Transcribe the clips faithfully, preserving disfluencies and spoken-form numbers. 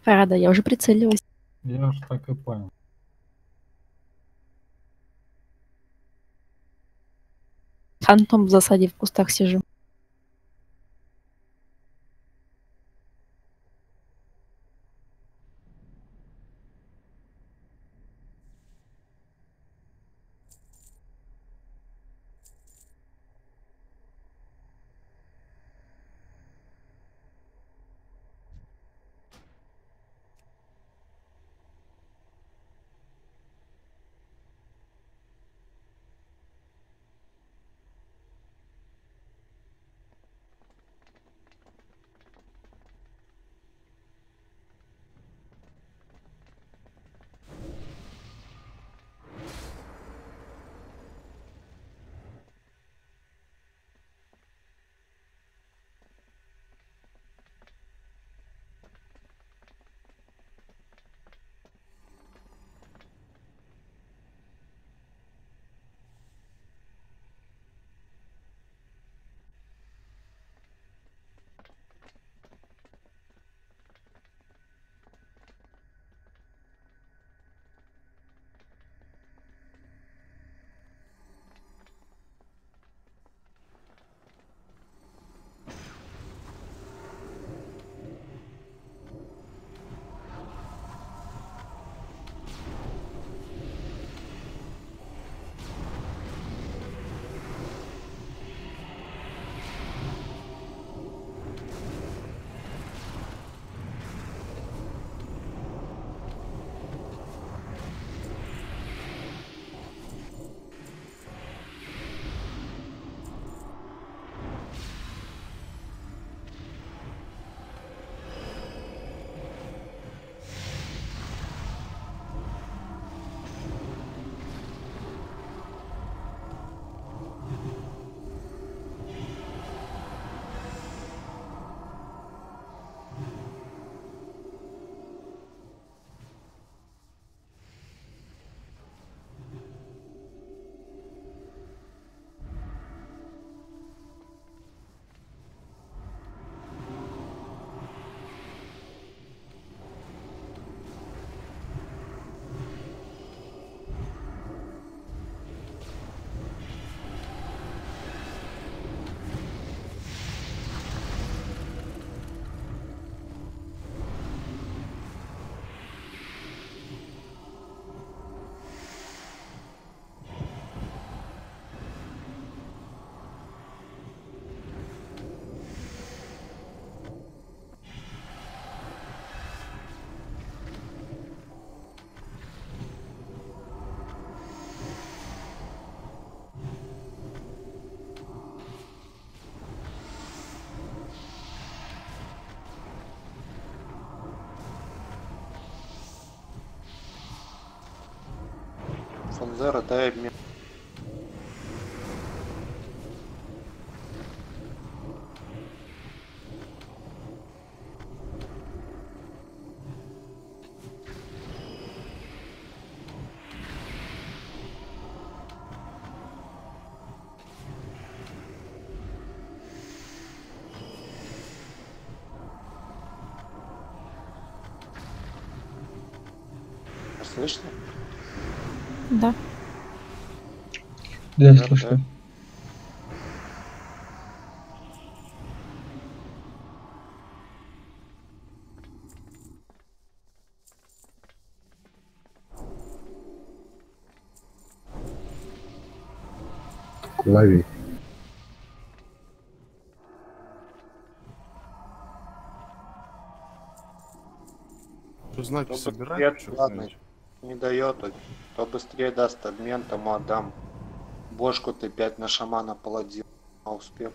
Рада, я уже прицелилась. Я ж так и понял. Фантом в засаде в кустах сижу. Фанзера, дай мне. Слышно? Да. Да, Да, слышно. да. Лови. Что знаки Кто собирать? быстрее, Что ладно, знаете? не дает. Кто быстрее даст обмен, тому отдам. Бошку ты пять на шамана паладин. А успех.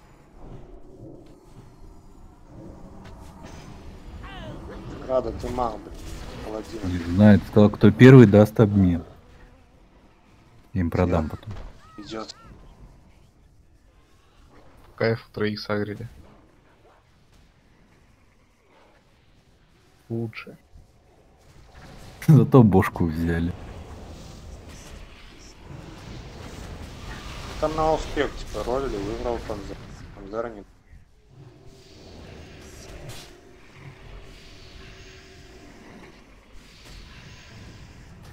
Рада, ты маг, блин. Паладина. Не знает, сказал, кто первый даст обмен. Я им продам потом. Идет. Кайф, троих сагрили. Лучше. Зато бошку взяли. Там на успех типа ролили, выиграл Фанзер. Фанзера не.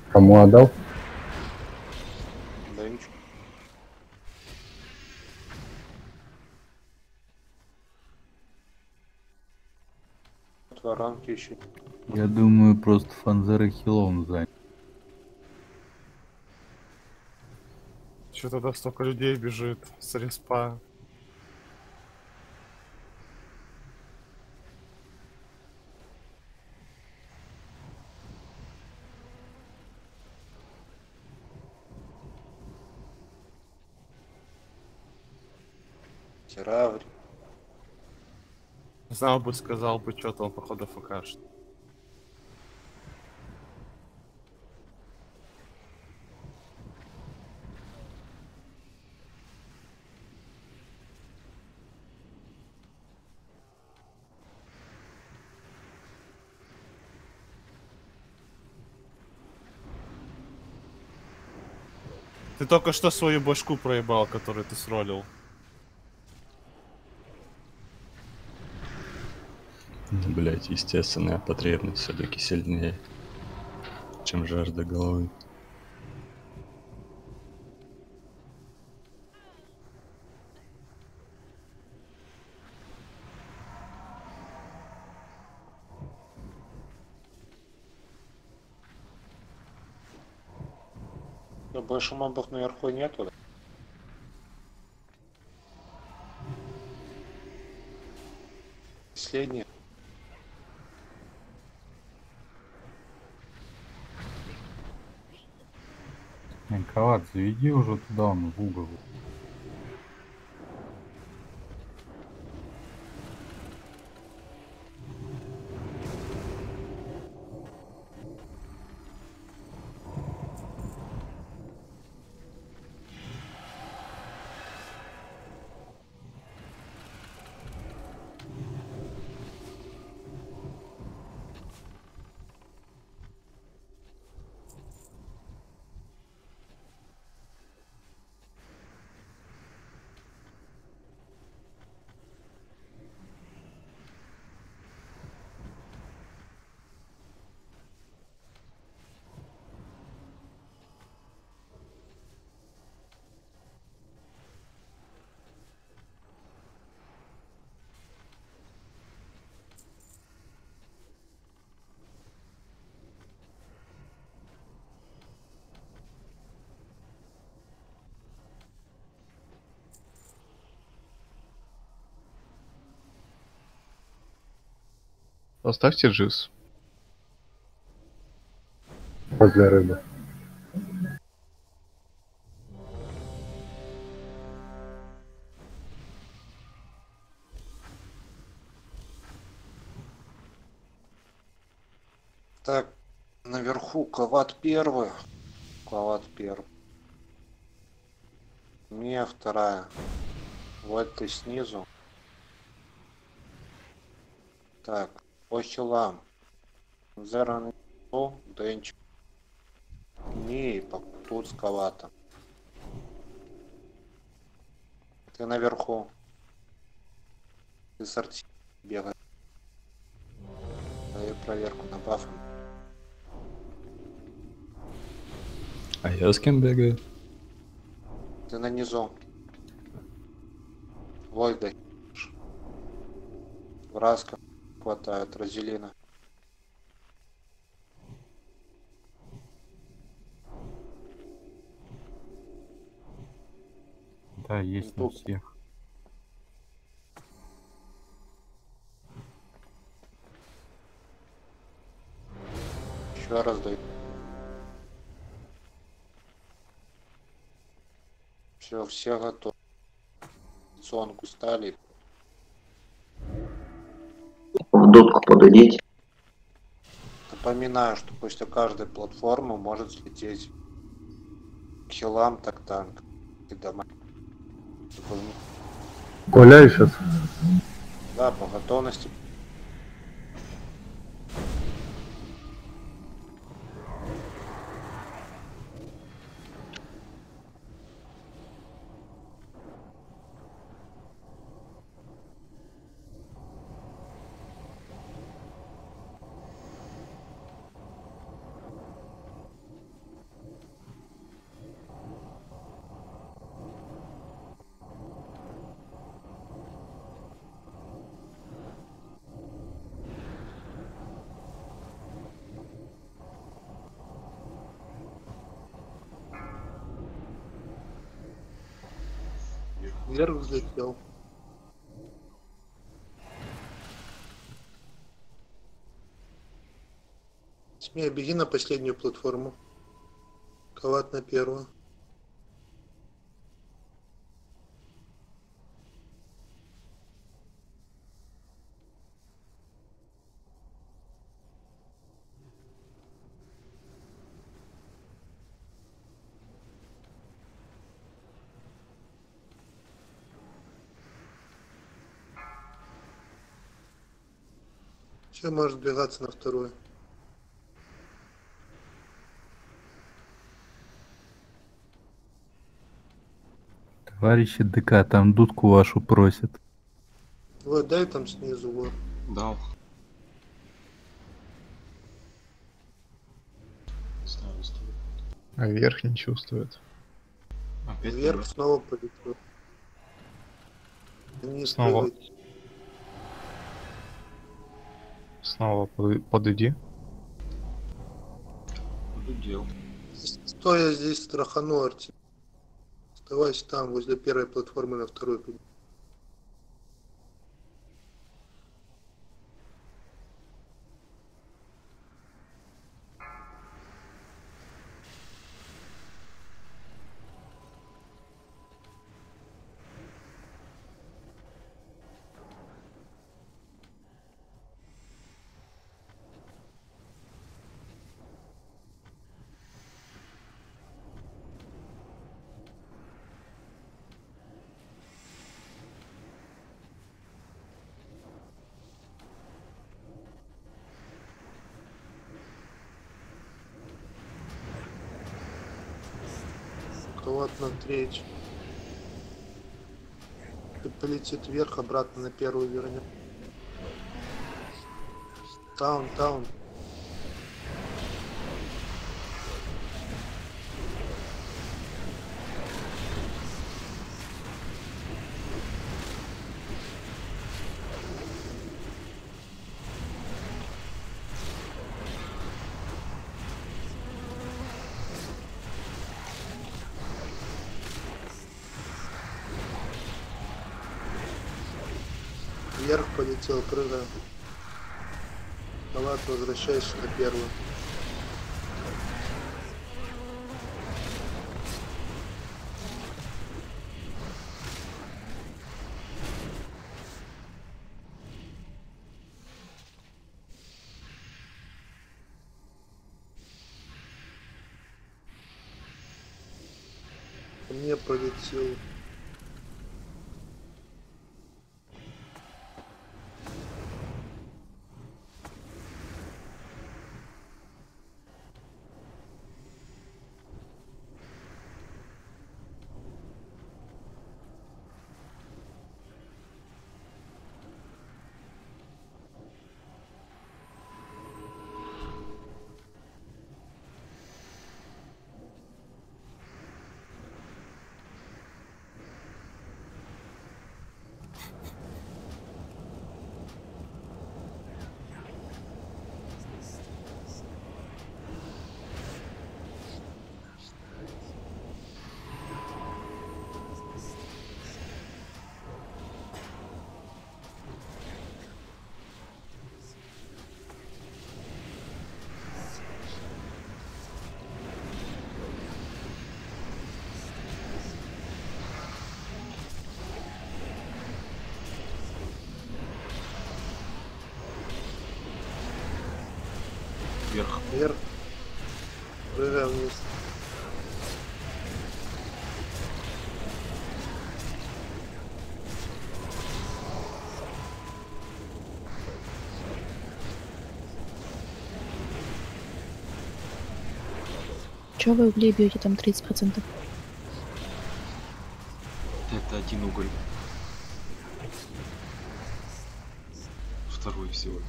Кому отдал? Да ничего. Воронки еще. Я думаю, просто Фанзера хилом занят. Что тогда столько людей бежит с респа? Тираври. Знал бы, сказал бы, что-то он походу ФКшит. Ты только что свою башку проебал, которую ты сролил. Блять, естественная потребность все-таки сильнее, чем жажда головы. Да больше мобов наверху нету. Да? Последний. Коват, заведи уже туда, он в угол. Поставьте джиз. Возле рыбы. Так, наверху Коват первый. Коват первый. Мия вторая. Вот ты снизу. Так, по хилам. Зеран Денч. Мии тут с Коватом. Ты наверху. Ты сорти бегай. Даю проверку на бафы. А я с кем бегаю? Ты на низу. Вольда. Враска хватает, Розелина. Да, есть на Тут. всех. Еще раз даю. Все, все готовы. Зонку стали. В дудку подадите. Напоминаю, что после каждой платформы может слететь хилам, так танк. И дома. Гуляй сейчас. Да, по готовности. Вверх взлетел. Смея, беги на последнюю платформу. Кават на первую. Все, можешь сбегаться на вторую. Товарищи ДК, там дудку вашу просят. Вот, дай там снизу, вот. Дал. А верх не чувствует. Опять Вверх наверх. снова полетел. Вниз Снова. прыгать. Снова под- подойди. Удел. Стоя здесь страхану, Арти. Оставайся там, возле первой платформы на второй. Кават на третью. И полетит вверх, обратно на первую вернем. Таун, таун. Вверх полетел, прыгаем. Кават, возвращайся на первую. Ко мне полетел. Вверх. Вверх. Прыгаем вниз. Чё вы углей бьете там тридцать процентов? Это один уголь. Второй всего.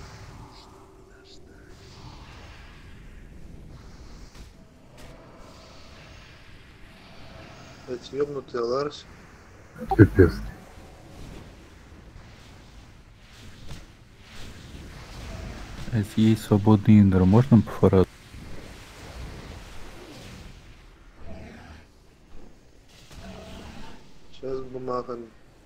Эти ёбнутые Ларс. Пипец. Если есть свободный индер, можно по фараду? Сейчас бумага.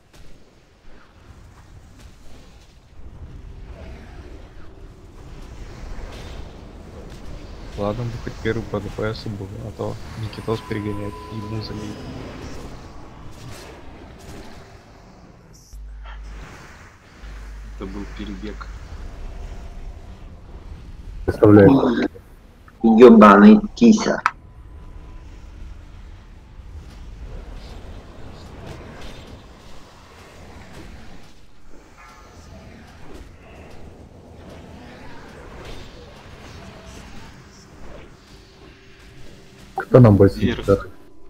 Ладно, бы хоть первый по ДПСу был, а то Никитос перегоняет, ему залить. Это был перебег. Представляю. Ёбаный кися. Кто нам больше Вверх. даст?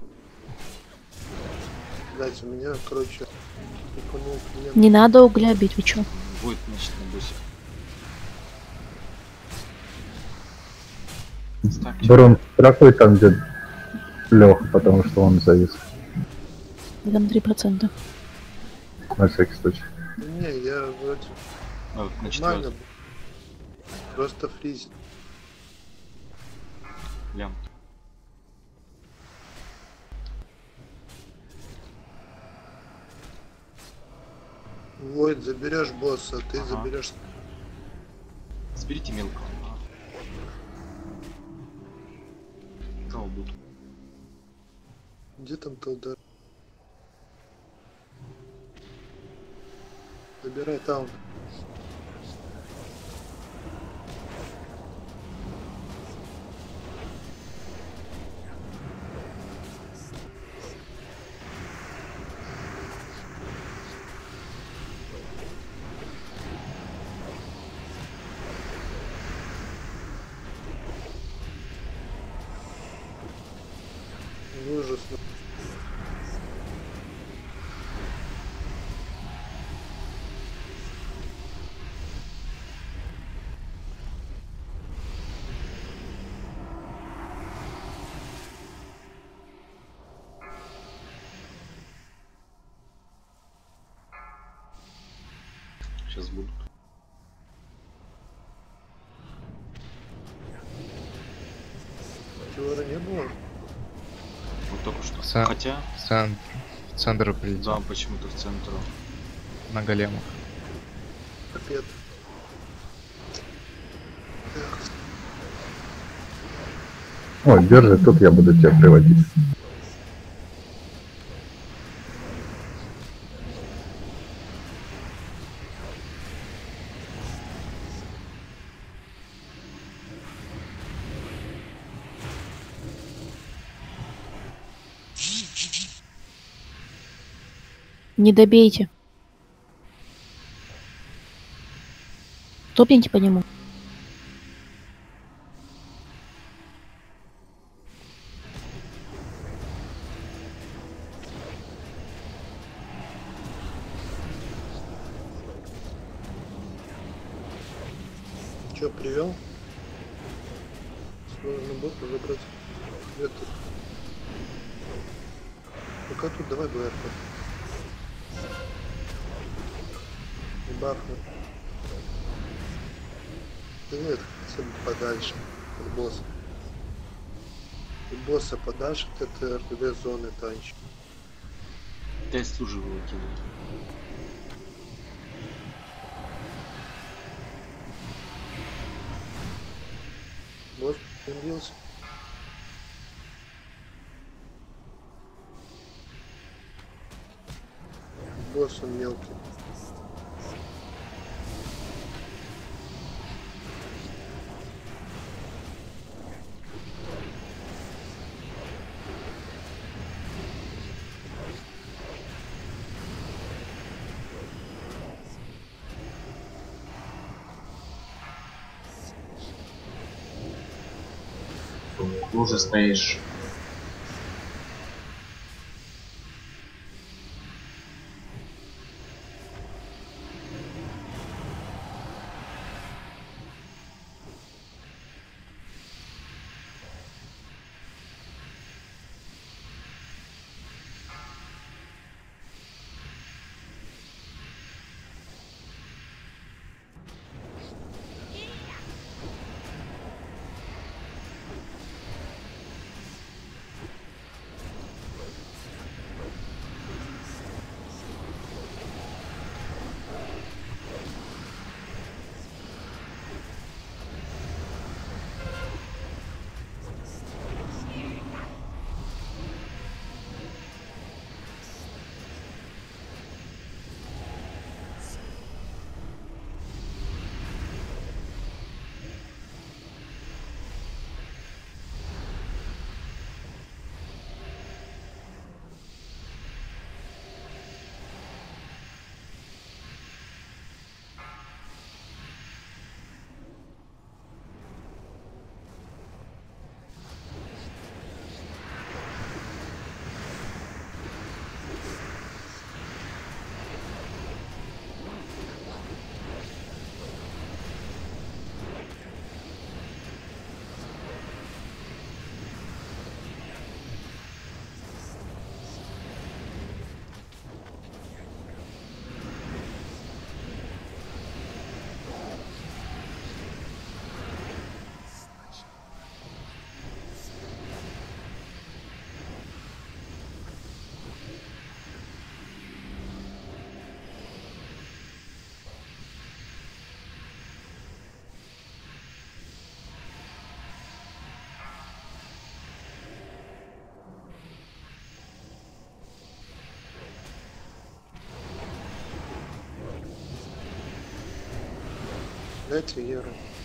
Блять, у меня, короче, упанул клиент. Не надо угля бить, вы чё? Будет, значит, на боссе. Ставьте. Барон, страхуй там, где Леха, потому что он завис. Там три процента. На всякий случай. Не, я вроде А, на нормально. четвертый. Просто фризит. Лям. Войд, заберешь босса, ты Ага. заберешь. Сберите мелкого. Кого будут? Где там Талдар? Забирай таун. Ужасно. Сейчас будут. Чего не было? Вот только что. Са- Хотя, В центр, в центр прилетел, да, почему-то в центр. на големах. Капец. Эх, Ой, держи, тут я буду тебя приводить. Не добейте. Топните по нему. Че, привел? Сложно было выбрать. Это. Пока тут давай БР. И бафну. Да нет, хотя бы подальше от босса. И босса подальше от этой РД зоны танчик. Тест уже выкидываю. Босс появился. Босс он мелкий. Уже стоишь. Дайте Еру.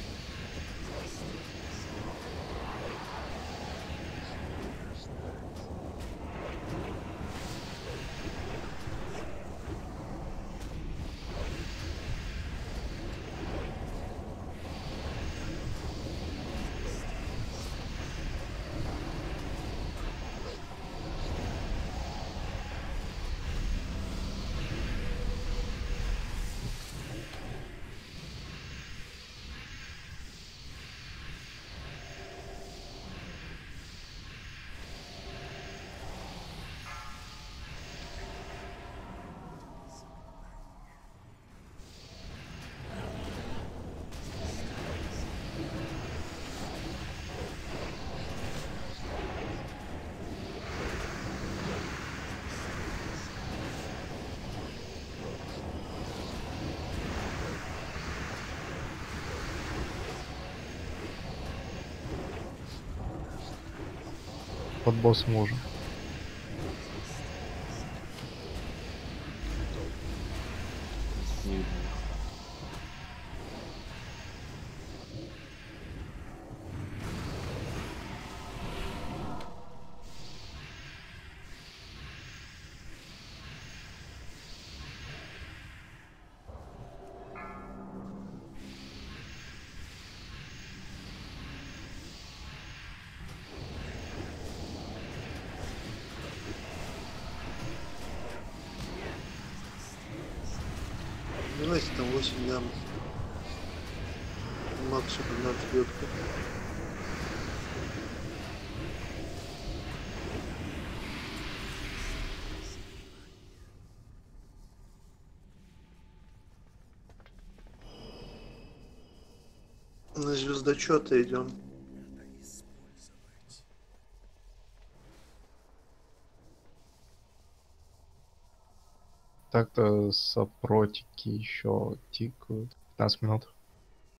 Под боссом уже. Не видно. Давайте там восемь дам. Максимум на ответку. На звездочета идем. Так-то сопротики еще тикают. пятнадцать минут.